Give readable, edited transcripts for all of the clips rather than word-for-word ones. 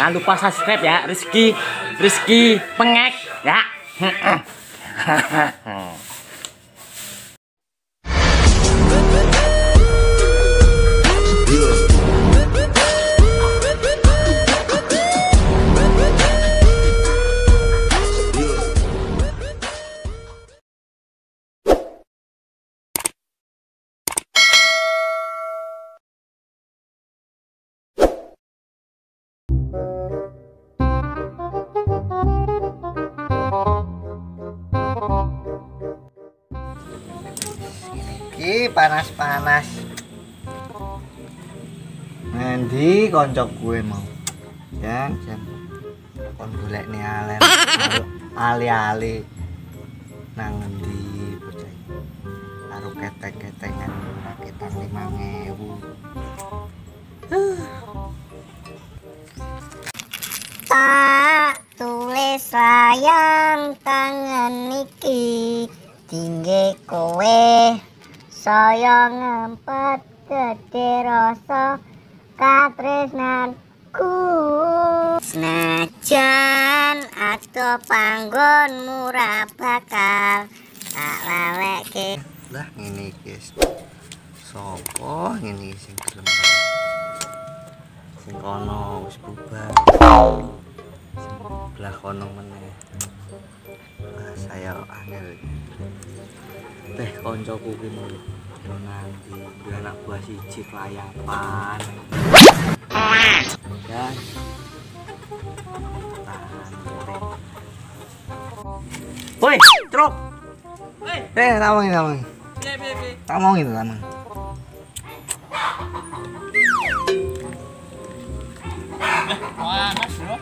Jangan lupa subscribe ya, Rizky Pengek ya. Iki panas-panas. Ngendi konco gue mau? Jam kon golek ni alen. Ali-ali nang ngendi bocah iki? Karo ketek-ketengan rakitan 5.000. Tak tulis sayang tangan iki tinggi kowe saya ngempet gede rasa katresnanku senajan adoh panggon murah bakal tak lalekke. Lah ngene iki. Sopo ngene iki sing gelem. Sing kono wis bubar. Sebelah kono meneh. Saya angel. Teh koncoku ki mulu. Yo nanti anak buah siji kelayapan. Ya. Woi, truk. Tamang. Tamang itu tamang. Panas bro.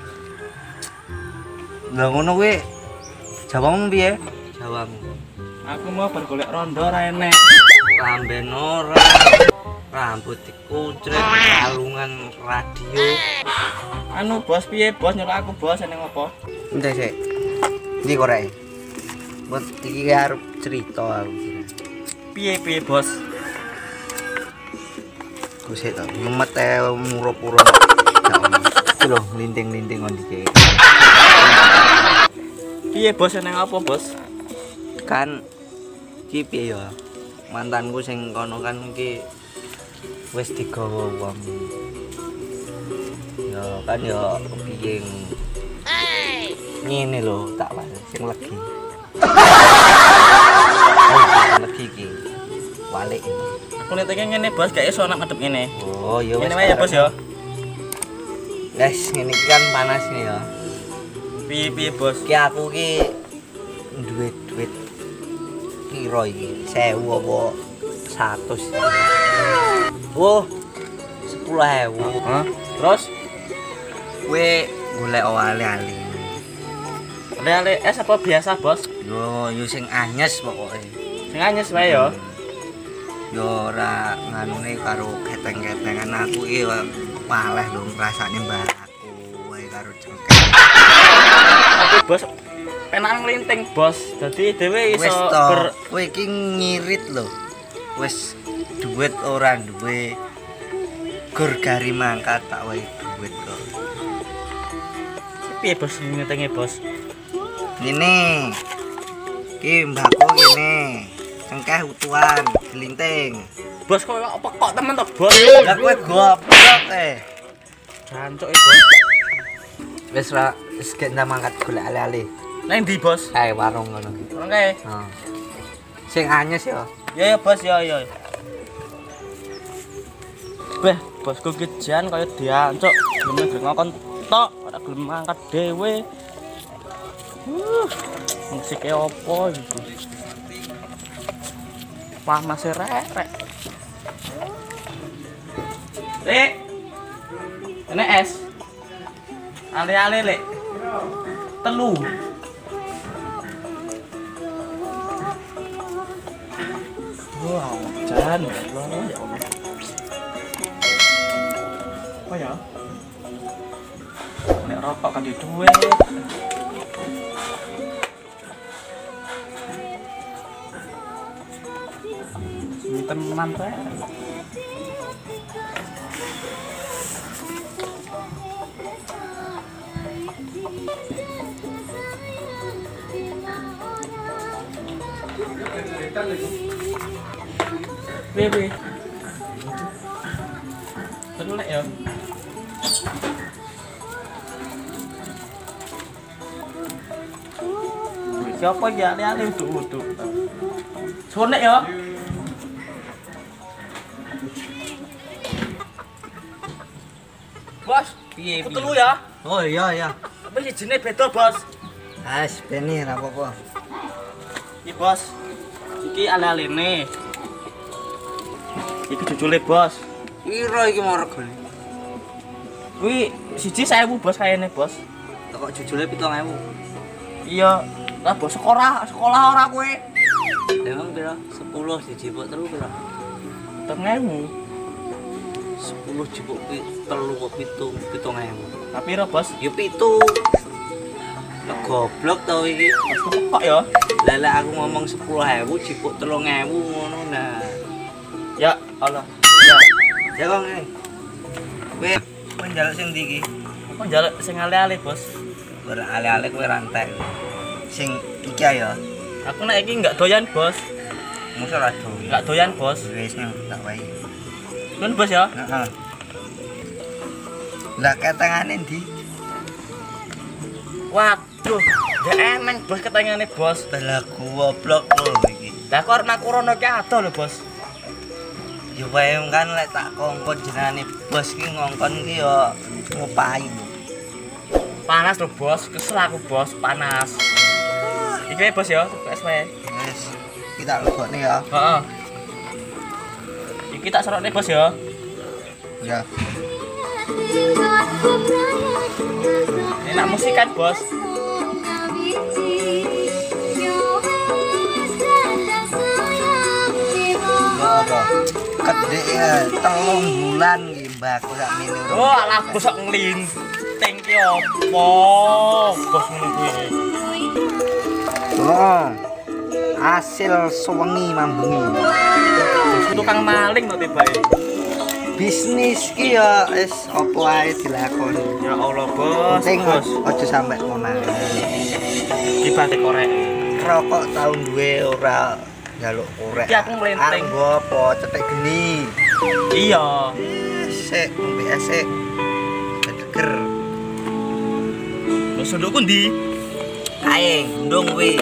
Lah ngono kuwi jawamu piye? Jawamu. Aku mau bergolek rondo ra enek. Lamben ora. Rambut dikucret, kalungan radio. Anu bos piye bos nyuruh aku bos seneng apa? Entek sik. Iki korek. Buat iki arep cerita aku. Piye bos? Ku sik to, ngemet muro-puro. Iki lho, linting-linting on iki. Piye bos seneng apa bos? Kan iki piye ya? Mantanku sing kono kan iki wis digawa wong. Ya kan ya piye ngene lho tak wae sing legi. Legi iki. Walik. Aku neteke ngene bos gak iso nak ngadep ngene. Oh ya wis. Ngene wae ya bos ya. Guys, ngene iki kan panas nih ya. Piye bos? Ki aku ki duit piro iki? 1000 apa 100? Wah, 10.000. Hah? Terus Kowe golek ali-ali. ale es apa biasa bos? Yo sing anyes pokoke. Sing anyes wae ya. Yo ora nganune karo keteng-ketengan aku iki maleh lho rasane mbakku wae karo cengkeh. Tapi bos penak nglinting bos. Dadi dhewe iso kowe iki ngirit lho. Wis duit ora duwe gur gari mangkat tak wae duit kok. Piye bos ngetenge bos? Ngene. Ki mbakku ngene. Cengkeh utuhan, gelinting. Bos kok apa temen to bos? Lah kowe goblok Jancuk bos. Wis ra wis gek ndang mangkat golek ale-ale. Nang ndi bos? Kae warung ngono. Oke. Heeh. Sing anyes ya. Ya bos ya. Beh, bosku ki jan kaya diancuk, gelem ngokon tok, ora gelem angkat dhewe. Musike opo iki? Panas rek. Lek. Ini es. Ale-ale lek. Telu. Wow, jan ya Allah. Apa ya? Nek rokok kan di duit. Teman rek. Piye? Telek ya. Siapa ya ali-ali uduk-uduk. Sonek ya. Bos, Piye? ketelu ya. Oh iya. Tapi jenenge beda, Bos. As beni ra apa-apa. Iki, Bos. Iki ale-alene. Iki jujule, Bos. Piro iki mau regane? Kuwi siji 1000, Bos, kayane, Bos. Kok jujule 7.000. Iya, lah Bos sekolah ora kowe. Emang piro? 10 siji pok telu piro? 10.000. 10 jipuk telu kok 7.000. Tapi piro, Bos? Ya 7. Lah goblok tau iki. Bos kok ya. Lah lek aku ngomong 10.000 jipuk 3.000 ngono nah. Ya, Allah. Ya. Ya kok ngene. Kowe njaluk sing ndi iki? Kok njaluk sing ale-ale, Bos? Ora ale-ale kowe rantek. Sing iki ayo. Aku nek iki enggak doyan, Bos. Musa ra do. Enggak doyan, Bos. Wis nang tak wae. Nun, Bos ya. Heeh. Lah ketengane ndi? Waduh, ya eneng, Bos, ketengane, Bos. Lah goblok lho iki. Lah kok arep aku rono ki ado lho, Bos. Ya wae kan lek tak kongkon jenenge bos ki ngongkon ki ya ngupahi. Panas lho, Bos. Kesel aku, Bos, panas. Iki Bos ya, tugas wae. Wis kita lebokne ya. Heeh. Iki tak serokne, Bos ya. Ya. Enak musik kan, Bos? Apa? Kedek ya 3 bulan iki Mbak aku sak mene. Oh, alah Bos kok nglinting ki opo? Bos ngono kuwi. Oh. Hasil sewengi mambengi. Tukang maling kok tibae. Bisnis ki ya wis apa ae dilakoni. Ya Allah, Bos. Penting Bos. aja sampe konangan. Iki balik korek. Rokok tahun duwe ora njaluk korek. Iki aku mlenteng. Anggo apa cetek geni. Iya. Sik, ngombe esek. Deger. Lho sundukku ndi? Ae, ndung kuwi.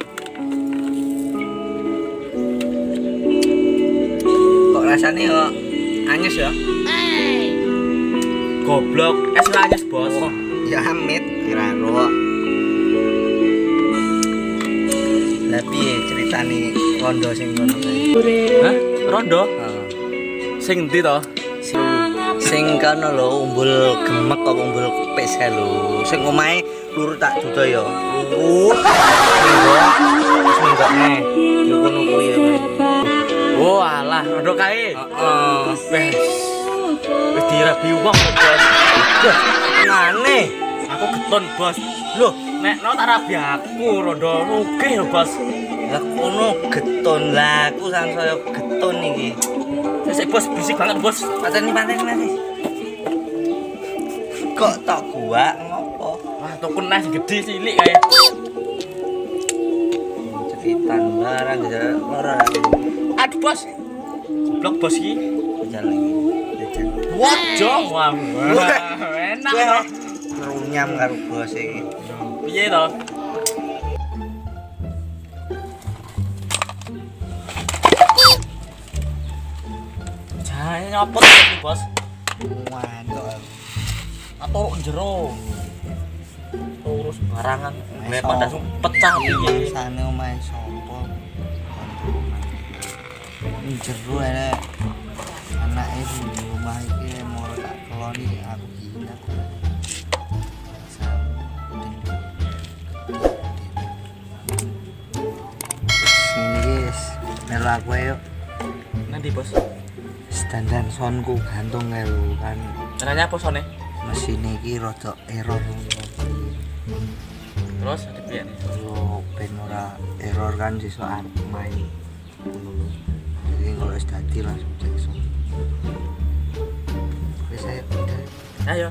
Kok rasane kok anyes ya? Goblok, es lanyes, Bos. Ya amit, kira ro. Lah piye ceritane rondo sing ngono kae? Hah? Rondo? Heeh. Sing ndi to? Sing kono lho umbul gemek apa umbul kepis kae lho. Sing omahe lurut tak duda ya. Lurut. Enggak nih. Yo kono kuwi ya. Oh, alah, rondo kae. Heeh. Wis dirabi wong, Bos. Wah, ngane. Aku geton, Bos. Loh, nek no tak rabi aku rondo rugi lho, Bos. Lah kono geton lah, aku sansaya geton iki. Sik, Bos, bisik banget, Bos. Pateni nanti. Kok tak gua ngopo? Wah, tukun nasi gede cilik kae. Cepitan barang ora. Aduh, Bos. Goblok, Bos iki. Jalan lagi. Jajan. Wajo, wah. Enak to. Runyam karo bos iki. Piye to? Jangan nyopot iki, Bos. Waduh. Atau jero. Terus barangan pada pecah piye. Sane omahe sapa? Jero ae. Anake di rumah iki mau tak keloni aku gila. Guys, melu aku ayo. Nanti, Bos. Standar soundku gantung kae lho kan. Caranya apa sone? Mesin iki rada error. Terus ada piye nih? Yo ben ora error kan sesuk arep main. Ngono lho. Jadi kalau wis dadi langsung cek sound. Wis ayo. Ayo.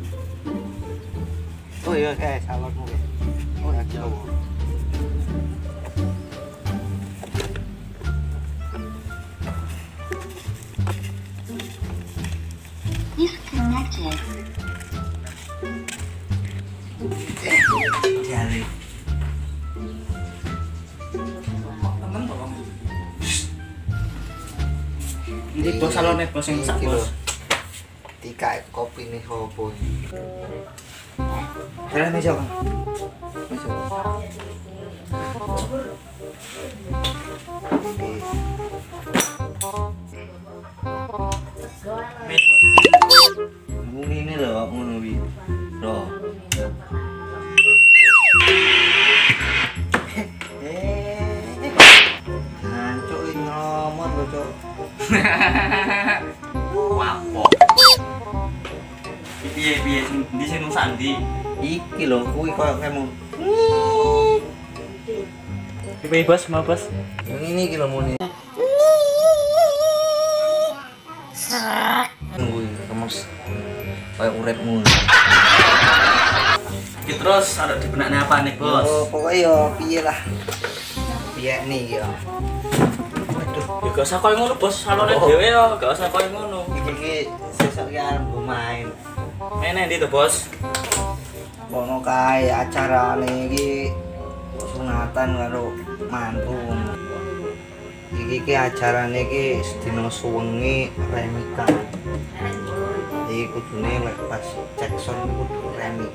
Oh iya salonmu. Oh ya. Jali. Ini bos salonnya bos yang sak bos. Tiga kopi nih hobo. Jalan nih siapa? Ini loh, ngono loh. Jancuk ini nomor loh, Cok. Wapo. Piye di sing sandi. Iki lho, kuwi koyo kamu. Piye bos, mau bos. Yang ini iki lho muni. Kuwi kemes. Kayak uripmu. Iki terus ada di benaknya apa nih bos? Oh, pokoknya yo piye lah. Piye nih yo. Waduh, Ya gak usah koyo ngono bos, salonnya dhewe yo, gak usah koyo ngono. iki sesuk ki arep main. Ini ndi tuh bos? Kono kae acarane iki sunatan karo mantu. Iki ki acarane iki sedina suwengi remika. Iki kudune lek pas cek sound kudu remi.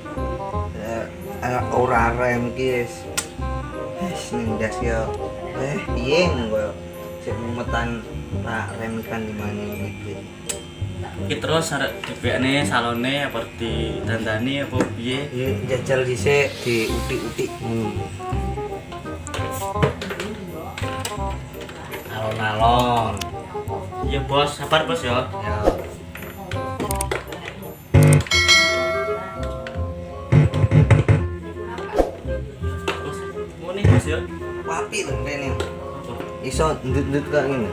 Ora rem iki wis nindas yo. Piye ngono sik mumetan tak remikan di mana iki. Iki terus arek dipekne salone apa ditandani apa piye? Jajal dhisik diutik-utik. Alon-alon. Iya bos, sabar bos ya. Ya. Bos, ngene bos ya. Wapi lho rene. Iso ndut-ndut kok ngene.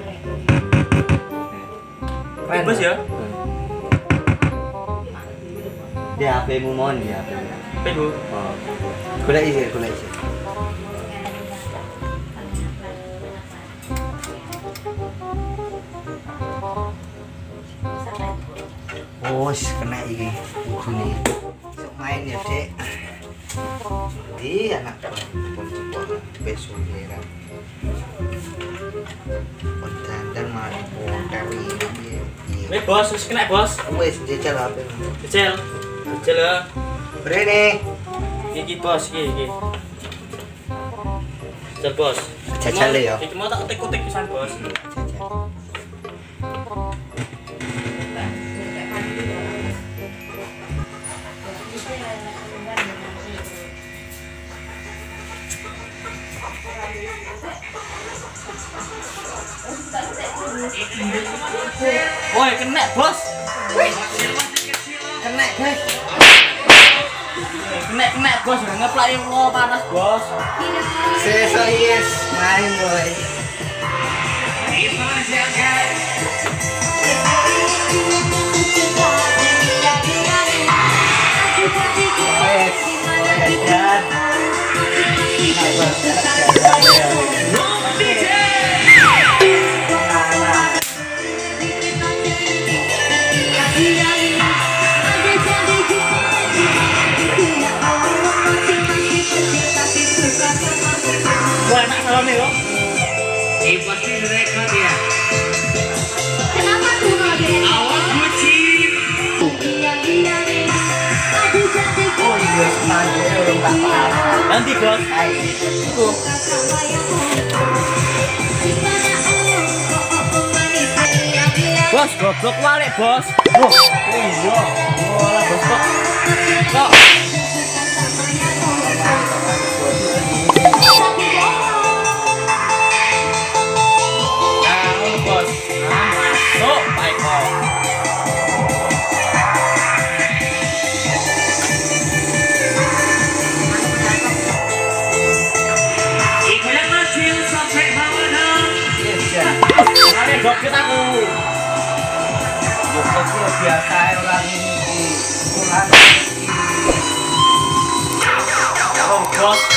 Keren bos ya. Di HP-mu mon ya. Apa Bu? Oh. Golek isi, golek isi. Oh, kena iki bojone. Sok main ya, Dek. Di anak pon-pon besok ya. Pon dandan malah pon iki. Wis bos, wis kena bos. Wes jajal HP. Kecil. Kecil ya. Brene. Iki bos, iki. Kecil bos. Jajal ya. Iki mau tak ketik-ketik pisan bos. Jajal. Woi, kena bos. Kena, guys. Kena bos, ngeplak lo panas bos. Sesok yes, main boy. Wah, enak salonnya loh. Pasti mereka dia. Kenapa tuh Nabi? Awas bucin. Oh iya, semangat belum tak apa. Nanti bos. Ayo. Bos, goblok walik bos. Loh, iya. Wala bos kok. Kok. Nah, ngono bos. Nah, masuk, baik kok. Iklan kecil sampai mana? Yes, ya. Mari joget aku. Joko itu biasa orang ini. Tuhan. Oh, bos.